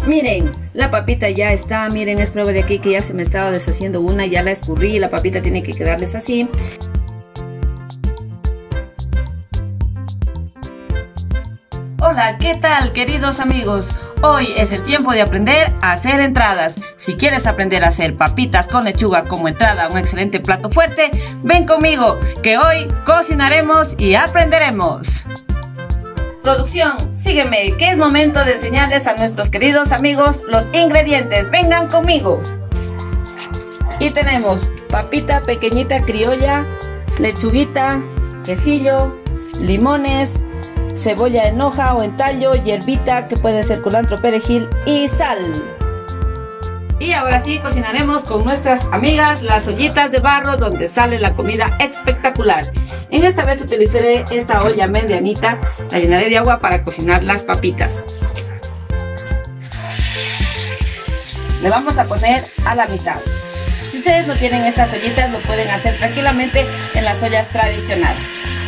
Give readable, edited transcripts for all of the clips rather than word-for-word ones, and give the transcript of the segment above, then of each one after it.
Miren, la papita ya está, miren, es prueba de aquí que ya se me estaba deshaciendo una, ya la escurrí y la papita tiene que quedarles así. Hola, ¿qué tal, queridos amigos? Hoy es el tiempo de aprender a hacer entradas. Si quieres aprender a hacer papitas con lechuga como entrada a un excelente plato fuerte, ven conmigo, que hoy cocinaremos y aprenderemos. Producción, sígueme, que es momento de enseñarles a nuestros queridos amigos los ingredientes. Vengan conmigo. Y tenemos papita pequeñita criolla, lechuguita, quesillo, limones, cebolla en hoja o en tallo, hierbita que puede ser culantro, perejil y sal. Y ahora sí cocinaremos con nuestras amigas las ollitas de barro donde sale la comida espectacular. En esta vez utilizaré esta olla medianita, la llenaré de agua para cocinar las papitas. Le vamos a poner a la mitad. Si ustedes no tienen estas ollitas, lo pueden hacer tranquilamente en las ollas tradicionales.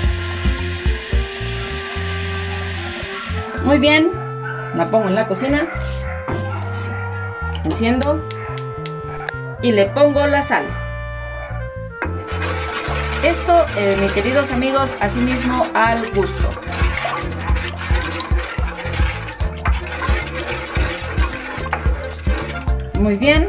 Muy bien, la pongo en la cocina, enciendo y le pongo la sal. Esto, mis queridos amigos, asimismo al gusto. Muy bien,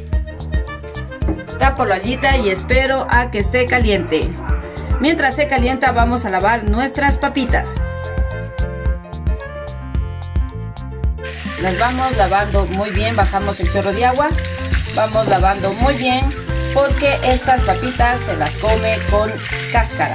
tapo la ollita y espero a que se caliente. Mientras se calienta, vamos a lavar nuestras papitas. Las vamos lavando muy bien, bajamos el chorro de agua, vamos lavando muy bien porque estas papitas se las come con cáscara.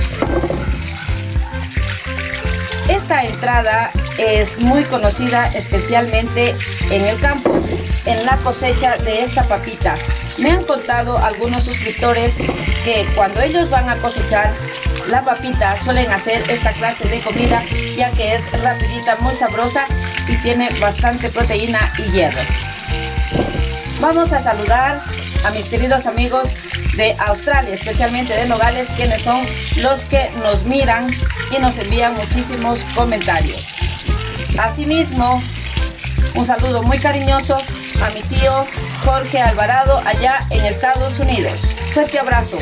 Esta entrada es muy conocida especialmente en el campo, en la cosecha de esta papita. Me han contado algunos suscriptores que cuando ellos van a cosechar la papita suelen hacer esta clase de comida, ya que es rapidita, muy sabrosa y tiene bastante proteína y hierro. Vamos a saludar a mis queridos amigos de Australia, especialmente de Nogales, quienes son los que nos miran y nos envían muchísimos comentarios. Asimismo, un saludo muy cariñoso a mi tío Jorge Alvarado allá en Estados Unidos. Fuerte abrazo.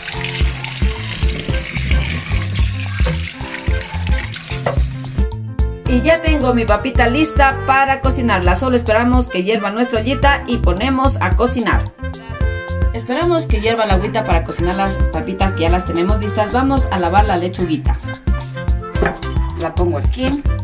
Y ya tengo mi papita lista para cocinarla. Solo esperamos que hierva nuestra ollita y ponemos a cocinar. Esperamos que hierva la agüita para cocinar las papitas que ya las tenemos listas. Vamos a lavar la lechuguita. La pongo aquí.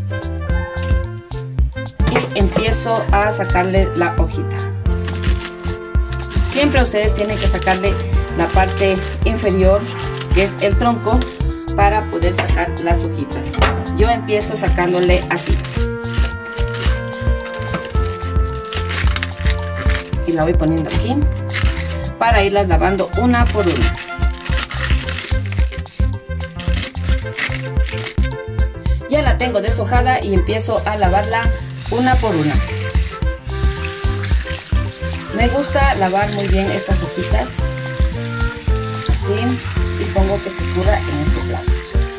Y empiezo a sacarle la hojita. Siempre ustedes tienen que sacarle la parte inferior, que es el tronco, para poder sacar las hojitas. Yo empiezo sacándole así. Y la voy poniendo aquí para irlas lavando una por una. Ya la tengo deshojada y empiezo a lavarla una por una. Me gusta lavar muy bien estas hojitas. Así. Y pongo que se escurra en este plato.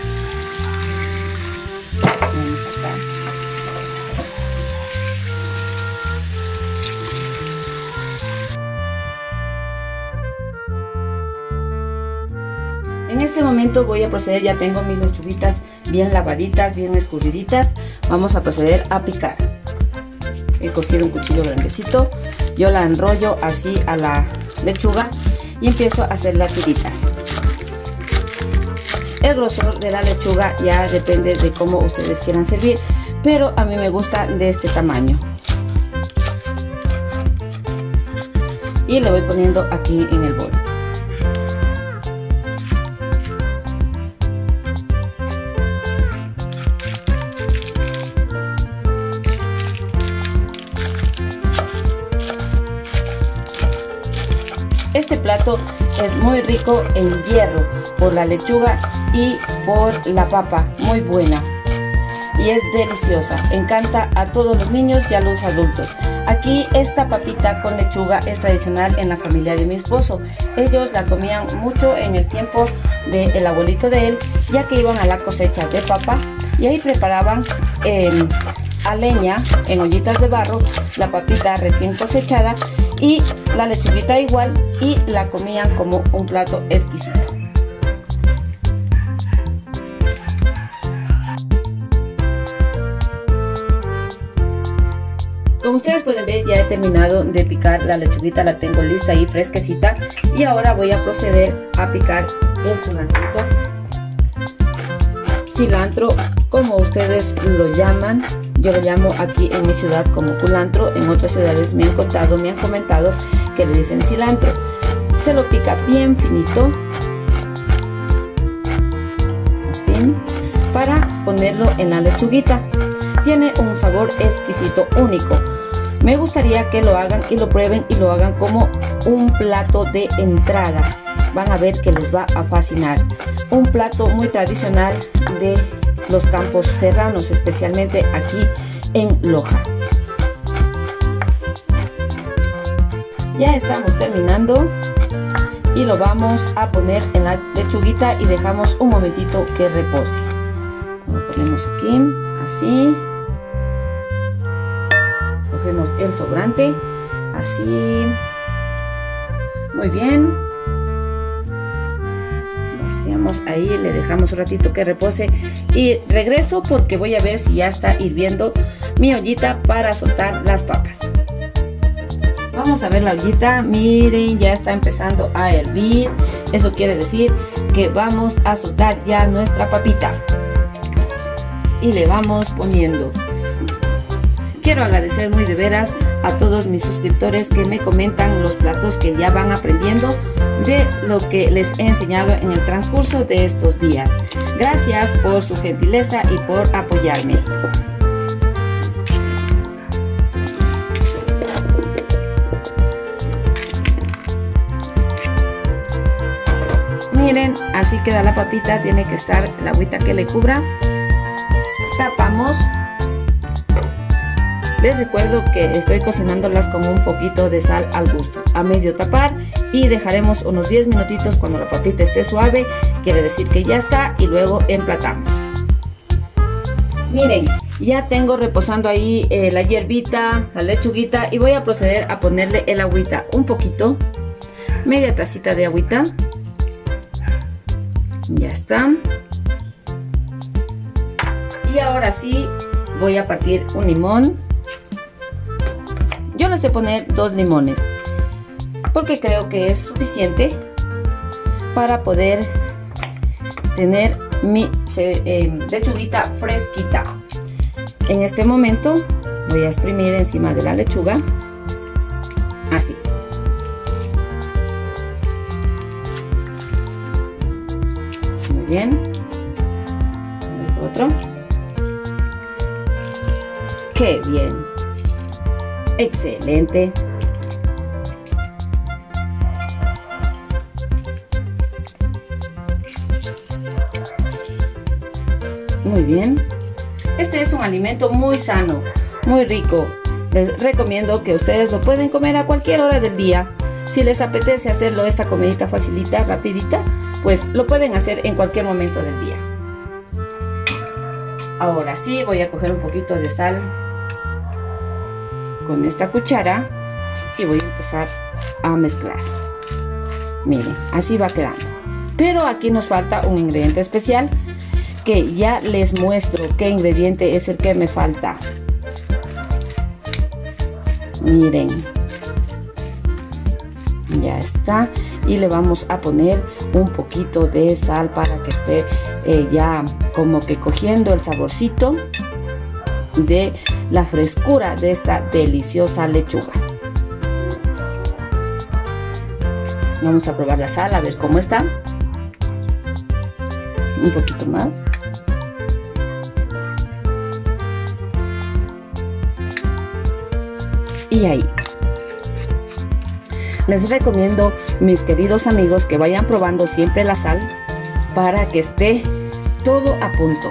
En este momento voy a proceder, ya tengo mis lechuguitas bien lavaditas, bien escurriditas. Vamos a proceder a picar. He cogido un cuchillo grandecito, yo la enrollo así a la lechuga y empiezo a hacer las tiritas. El grosor de la lechuga ya depende de cómo ustedes quieran servir, pero a mí me gusta de este tamaño. Y le voy poniendo aquí en el bol. Este plato es muy rico en hierro por la lechuga y por la papa, muy buena y es deliciosa, encanta a todos los niños y a los adultos. Aquí esta papita con lechuga es tradicional en la familia de mi esposo. Ellos la comían mucho en el tiempo del abuelito de él, ya que iban a la cosecha de papa y ahí preparaban a leña en ollitas de barro la papita recién cosechada y la lechuguita igual, y la comían como un plato exquisito. Como ustedes pueden ver, ya he terminado de picar la lechuguita, la tengo lista y fresquecita, y ahora voy a proceder a picar el culantrito, cilantro como ustedes lo llaman. Yo lo llamo aquí en mi ciudad como culantro, en otras ciudades me han comentado que le dicen cilantro. Se lo pica bien finito, así, para ponerlo en la lechuguita. Tiene un sabor exquisito, único. Me gustaría que lo hagan y lo prueben y lo hagan como un plato de entrada. Van a ver que les va a fascinar. Un plato muy tradicional de los campos serranos, especialmente aquí en Loja. Ya estamos terminando y lo vamos a poner en la lechuguita y dejamos un momentito que repose. Lo ponemos aquí, así. Cogemos el sobrante, así, muy bien, vaciamos ahí, le dejamos un ratito que repose y regreso porque voy a ver si ya está hirviendo mi ollita para soltar las papas. Vamos a ver la ollita, miren, ya está empezando a hervir. Eso quiere decir que vamos a soltar ya nuestra papita y le vamos poniendo. Quiero agradecer muy de veras a todos mis suscriptores que me comentan los platos que ya van aprendiendo de lo que les he enseñado en el transcurso de estos días. Gracias por su gentileza y por apoyarme. Miren, así queda la papita, tiene que estar la agüita que le cubra. Tapamos. Les recuerdo que estoy cocinándolas con un poquito de sal al gusto, a medio tapar, y dejaremos unos 10 minutitos. Cuando la papita esté suave, quiere decir que ya está, y luego emplatamos. Miren, ya tengo reposando ahí la hierbita, la lechuguita, y voy a proceder a ponerle el agüita, un poquito, media tacita de agüita. Ya está. Y ahora sí voy a partir un limón. Yo les sé poner 2 limones porque creo que es suficiente para poder tener mi lechuguita fresquita. En este momento voy a exprimir encima de la lechuga, así. Muy bien. Otro. ¡Qué bien! Excelente. Muy bien. Este es un alimento muy sano, muy rico. Les recomiendo que ustedes lo pueden comer a cualquier hora del día. Si les apetece hacerlo esta comidita facilita, rapidita, pues lo pueden hacer en cualquier momento del día. Ahora sí voy a coger un poquito de sal con esta cuchara y voy a empezar a mezclar. Miren, así va quedando. Pero aquí nos falta un ingrediente especial que ya les muestro qué ingrediente es el que me falta. Miren, ya está, y le vamos a poner un poquito de sal para que esté ya como que cogiendo el saborcito de la frescura de esta deliciosa lechuga. Vamos a probar la sal, a ver cómo está. Un poquito más. Y ahí. Les recomiendo, mis queridos amigos, que vayan probando siempre la sal para que esté todo a punto.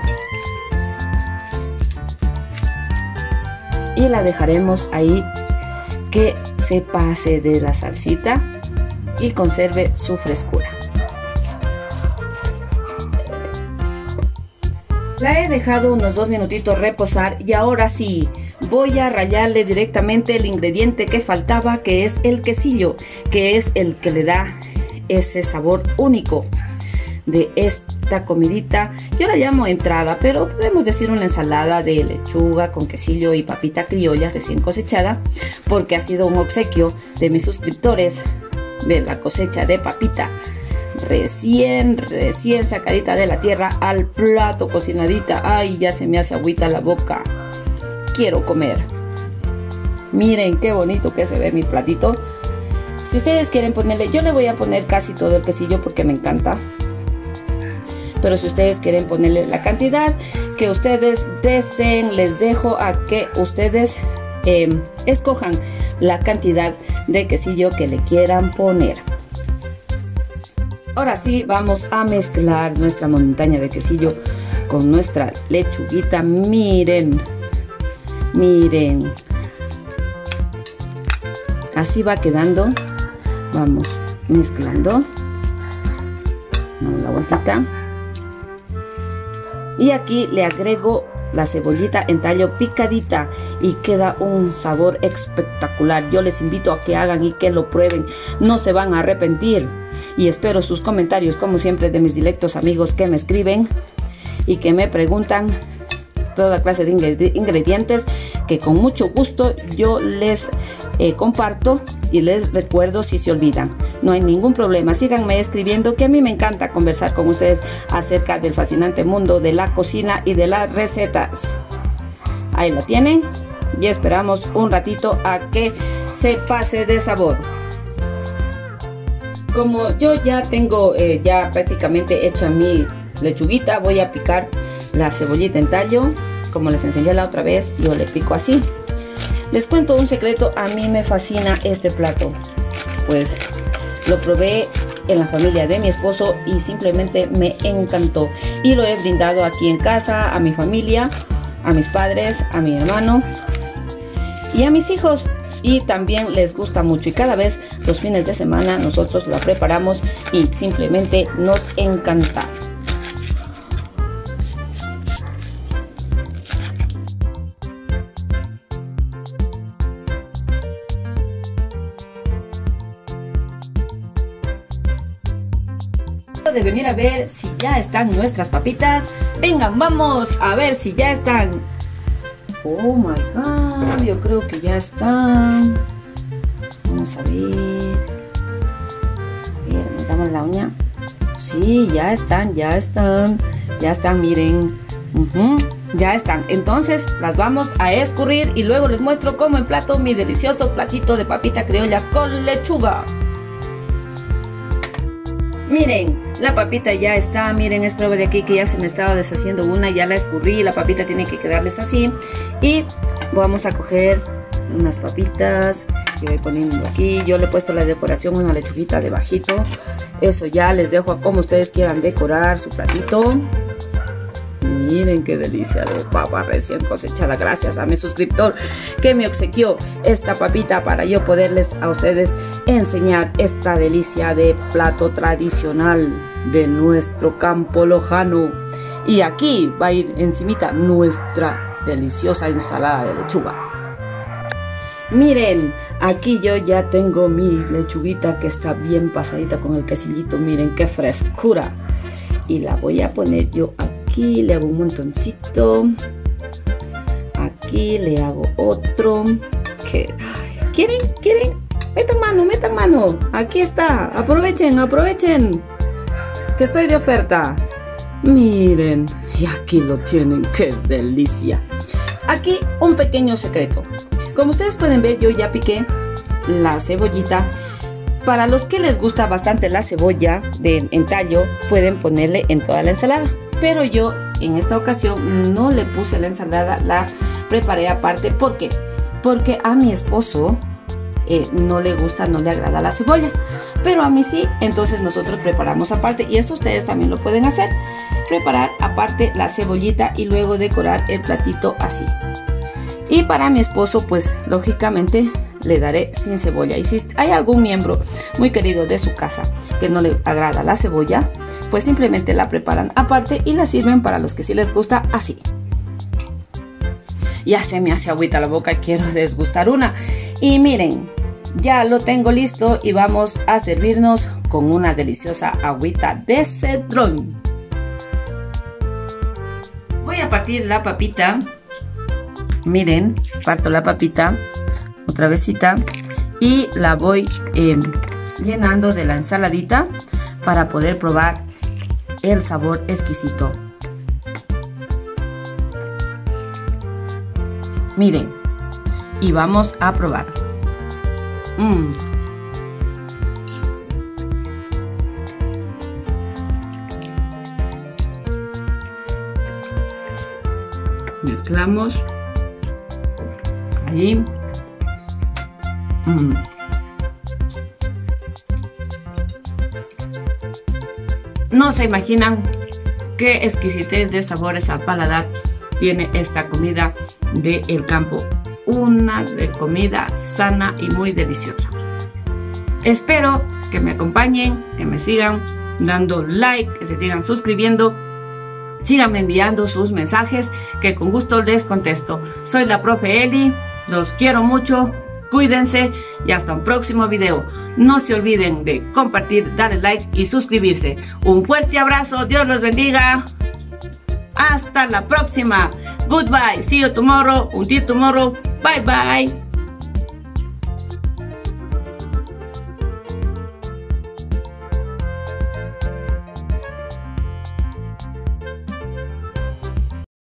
Y la dejaremos ahí que se pase de la salsita y conserve su frescura. La he dejado unos 2 minutitos reposar y ahora sí, voy a rallarle directamente el ingrediente que faltaba, que es el quesillo, que es el que le da ese sabor único de esta comidita. Yo la llamo entrada, pero podemos decir una ensalada de lechuga con quesillo y papita criolla recién cosechada, porque ha sido un obsequio de mis suscriptores de la cosecha de papita recién sacadita de la tierra al plato, cocinadita. Ay, ya se me hace agüita la boca, quiero comer. Miren qué bonito que se ve mi platito. Si ustedes quieren ponerle, yo le voy a poner casi todo el quesillo porque me encanta, pero si ustedes quieren ponerle la cantidad que ustedes deseen, les dejo a que ustedes escojan la cantidad de quesillo que le quieran poner. Ahora sí, vamos a mezclar nuestra montaña de quesillo con nuestra lechuguita. Miren, miren, así va quedando. Vamos mezclando, damos la vueltita y aquí le agrego la cebollita en tallo picadita y queda un sabor espectacular. Yo les invito a que hagan y que lo prueben, no se van a arrepentir. Y espero sus comentarios, como siempre, de mis directos amigos que me escriben y que me preguntan toda clase de ingredientes, que con mucho gusto yo les comparto y les recuerdo si se olvidan. No hay ningún problema, síganme escribiendo, que a mí me encanta conversar con ustedes acerca del fascinante mundo de la cocina y de las recetas. Ahí la tienen y esperamos un ratito a que se pase de sabor. Como yo ya tengo ya prácticamente hecha mi lechuguita, voy a picar la cebollita en tallo. Como les enseñé la otra vez, yo le pico así. Les cuento un secreto, a mí me fascina este plato, pues lo probé en la familia de mi esposo y simplemente me encantó, y lo he brindado aquí en casa a mi familia, a mis padres, a mi hermano y a mis hijos, y también les gusta mucho, y cada vez los fines de semana nosotros la preparamos y simplemente nos encanta. De venir a ver si ya están nuestras papitas. Vengan, vamos a ver si ya están. Oh my god, yo creo que ya están. Vamos a ver. A ver, metamos la uña. Sí, ya están, miren. Ya están. Entonces las vamos a escurrir y luego les muestro cómo emplato mi delicioso platito de papita criolla con lechuga. Miren, la papita ya está, miren, es prueba de aquí que ya se me estaba deshaciendo una, ya la escurrí, la papita tiene que quedarles así. Y vamos a coger unas papitas que voy poniendo aquí. Yo le he puesto la decoración, una lechuguita debajito. Eso ya les dejo a como ustedes quieran decorar su platito. Miren qué delicia de papa recién cosechada, gracias a mi suscriptor que me obsequió esta papita para yo poderles a ustedes enseñar esta delicia de plato tradicional de nuestro campo lojano. Y aquí va a ir encimita nuestra deliciosa ensalada de lechuga. Miren, aquí yo ya tengo mi lechuguita que está bien pasadita con el quesillito, miren qué frescura. Y la voy a poner yo aquí, le hago un montoncito. Aquí le hago otro. ¿Quieren? Metan mano. Aquí está. Aprovechen. Que estoy de oferta. Miren. Y aquí lo tienen. ¡Qué delicia! Aquí un pequeño secreto. Como ustedes pueden ver, yo ya piqué la cebollita. Para los que les gusta bastante la cebolla en tallo, pueden ponerle en toda la ensalada. Pero yo en esta ocasión no le puse la ensalada, la preparé aparte. ¿Por qué? Porque a mi esposo no le gusta, no le agrada la cebolla. Pero a mí sí, entonces nosotros preparamos aparte. Y esto ustedes también lo pueden hacer. Preparar aparte la cebollita y luego decorar el platito así. Y para mi esposo, pues lógicamente le daré sin cebolla. Y si hay algún miembro muy querido de su casa que no le agrada la cebolla, pues simplemente la preparan aparte y la sirven para los que sí les gusta así. Ya se me hace agüita la boca y quiero desgustar una. Y miren, ya lo tengo listo y vamos a servirnos con una deliciosa agüita de cedrón. Voy a partir la papita. Miren, parto la papita otra vezcita y la voy llenando de la ensaladita para poder probar el sabor exquisito. Miren, y vamos a probar. Mezclamos. Ahí. No se imaginan qué exquisitez de sabores al paladar tiene esta comida del campo. Una comida sana y muy deliciosa. Espero que me acompañen, que me sigan dando like, que se sigan suscribiendo. Síganme enviando sus mensajes que con gusto les contesto. Soy la profe Eli, los quiero mucho, cuídense y hasta un próximo video. No se olviden de compartir, darle like y suscribirse. Un fuerte abrazo, Dios los bendiga. Hasta la próxima. Goodbye, see you tomorrow, until tomorrow. Bye bye.